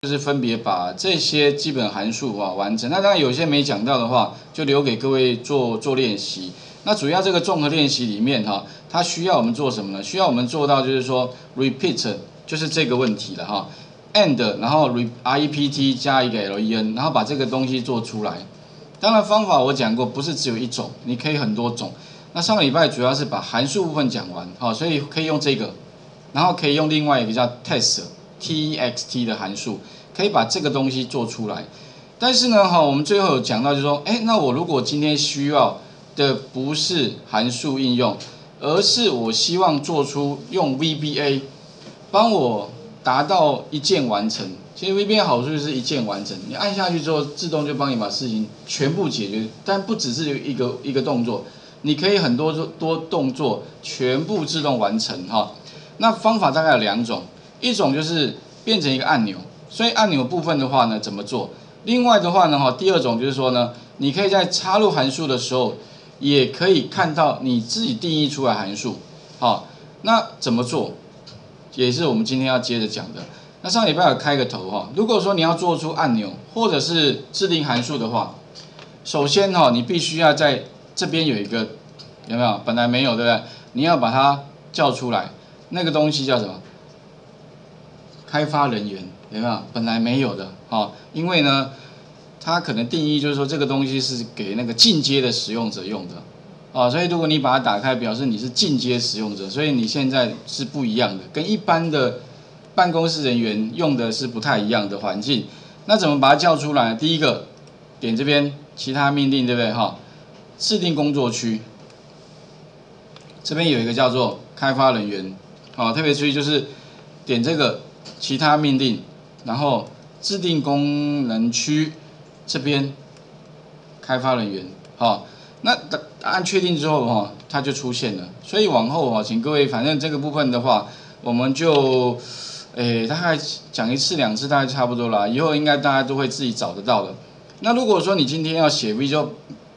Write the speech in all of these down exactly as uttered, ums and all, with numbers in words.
就是分别把这些基本函数啊完成。那当然有些没讲到的话，就留给各位做做练习。那主要这个综合练习里面哈，它需要我们做什么呢？需要我们做到就是说 repeat， 就是这个问题了哈。and 然后 repeat 加一个 len， 然后把这个东西做出来。当然方法我讲过，不是只有一种，你可以很多种。那上个礼拜主要是把函数部分讲完，好，所以可以用这个，然后可以用另外一个叫 text T X T 的函数，可以把这个东西做出来。但是呢，哈，我们最后有讲到，就是说，哎，那我如果今天需要的不是函数应用，而是我希望做出用 V B A 帮我达到一键完成。其实 V B A 好处就是一键完成，你按下去之后，自动就帮你把事情全部解决。但不只是一个一个动作，你可以很多多动作全部自动完成哈。那方法大概有两种，一种就是变成一个按钮，所以按钮部分的话呢，怎么做？另外的话呢，哈，第二种就是说呢，你可以在插入函数的时候，也可以看到你自己定义出来函数。好，那怎么做？也是我们今天要接着讲的。那上礼拜有开个头哈，如果说你要做出按钮或者是制定函数的话，首先哈，你必须要在这边有一个有没有？本来没有对不对？你要把它叫出来，那个东西叫什么？开发人员有没有？本来没有的哈，因为呢，它可能定义就是说这个东西是给那个进阶的使用者用的。啊，所以如果你把它打开，表示你是进阶使用者，所以你现在是不一样的，跟一般的办公室人员用的是不太一样的环境。那怎么把它叫出来？第一个，点这边其他命令，对不对？哈，制定工作区，这边有一个叫做开发人员，啊，特别注意就是点这个其他命令，然后制定功能区这边开发人员，好。那答案确定之后哈，它就出现了。所以往后哈，请各位，反正这个部分的话，我们就，诶，大概讲一次两次，大概差不多啦。以后应该大家都会自己找得到的。那如果说你今天要写 Visual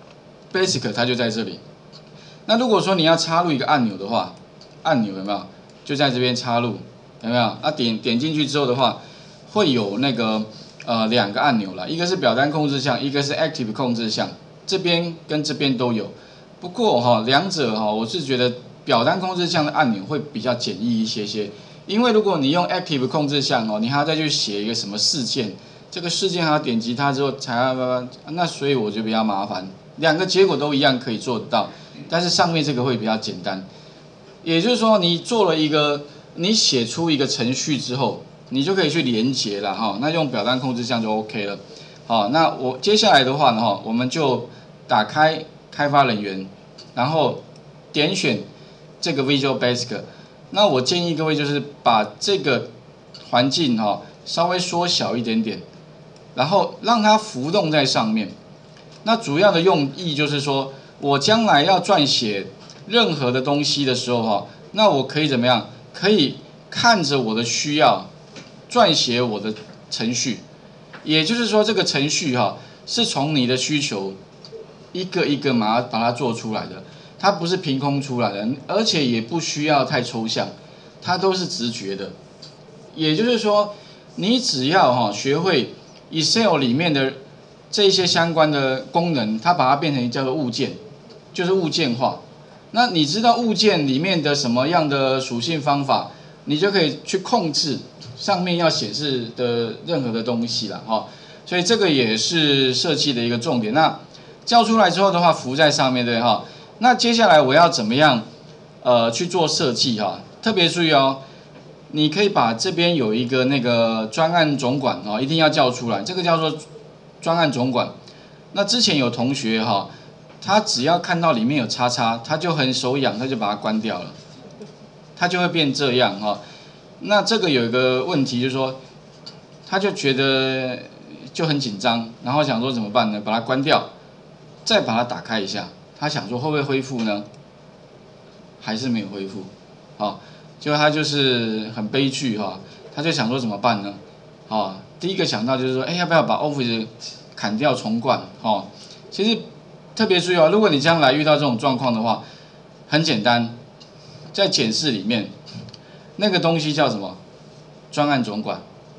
Basic， 它就在这里。那如果说你要插入一个按钮的话，按钮有没有？就在这边插入，有没有？那点点进去之后的话，会有那个呃两个按钮啦，一个是表单控制项，一个是 Active 控制项。这边跟这边都有，不过哈，两者哈，我是觉得表单控制项的按钮会比较简易一些些，因为如果你用 Active 控制项哦，你还要再去写一个什么事件，这个事件还要点击它之后才要，那所以我就比较麻烦。两个结果都一样可以做得到，但是上面这个会比较简单。也就是说，你做了一个，你写出一个程序之后，你就可以去连接了哈，那用表单控制项就 OK 了。好，那我接下来的话呢哈，我们就打开开发人员，然后点选这个 Visual Basic。那我建议各位就是把这个环境哈稍微缩小一点点，然后让它浮动在上面。那主要的用意就是说，我将来要撰写任何的东西的时候哈，那我可以怎么样？可以看着我的需要撰写我的程序。也就是说，这个程序哈是从你的需求一个一个把它把它做出来的，它不是凭空出来的，而且也不需要太抽象，它都是直觉的。也就是说，你只要哈学会 Excel 里面的这些相关的功能，它把它变成叫做物件，就是物件化。那你知道物件里面的什么样的属性方法，你就可以去控制上面要显示的任何的东西了哈。所以这个也是设计的一个重点。那叫出来之后的话，浮在上面对哈。那接下来我要怎么样呃去做设计哈？特别注意哦，你可以把这边有一个那个专案总管哦，一定要叫出来，这个叫做专案总管。那之前有同学哈，他只要看到里面有叉叉，他就很手痒，他就把它关掉了，他就会变这样哈。那这个有一个问题就是说，他就觉得就很紧张，然后想说怎么办呢？把它关掉，再把它打开一下，他想说会不会恢复呢？还是没有恢复，好，结果他就是很悲剧哈，他就想说怎么办呢？好，第一个想到就是说，哎，要不要把 Office 砍掉重灌？哈，其实特别注意哦，如果你将来遇到这种状况的话，很简单，在检视里面，那个东西叫什么？专案总管。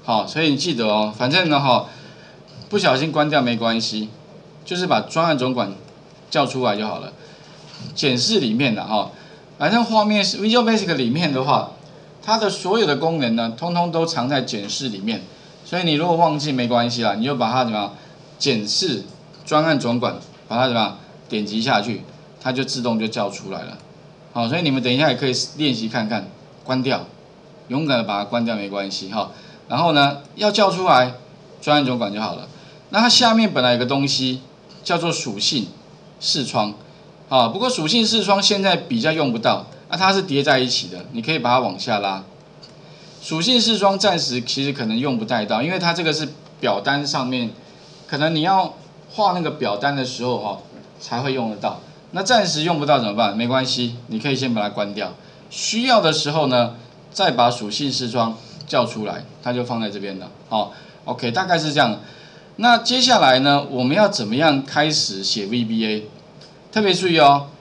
好，所以你记得哦，反正呢哈，不小心关掉没关系，就是把专案总管叫出来就好了。检视里面的哈，反正画面 Visual Basic 里面的话，它的所有的功能呢，通通都藏在检视里面。所以你如果忘记没关系啦，你就把它怎么样，检视专案总管，把它怎么样点击下去，它就自动就叫出来了。好，所以你们等一下也可以练习看看，关掉，勇敢的把它关掉没关系哈。然后呢，要叫出来专案总管就好了。那它下面本来有个东西叫做属性视窗，啊，不过属性视窗现在比较用不到，那、啊、它是叠在一起的，你可以把它往下拉。属性视窗暂时其实可能用不太到，因为它这个是表单上面，可能你要画那个表单的时候哈、哦、才会用得到。那暂时用不到怎么办？没关系，你可以先把它关掉。需要的时候呢，再把属性视窗叫出来，它就放在这边了。好 ，OK， 大概是这样。那接下来呢，我们要怎么样开始写 V B A？ 特别注意哦，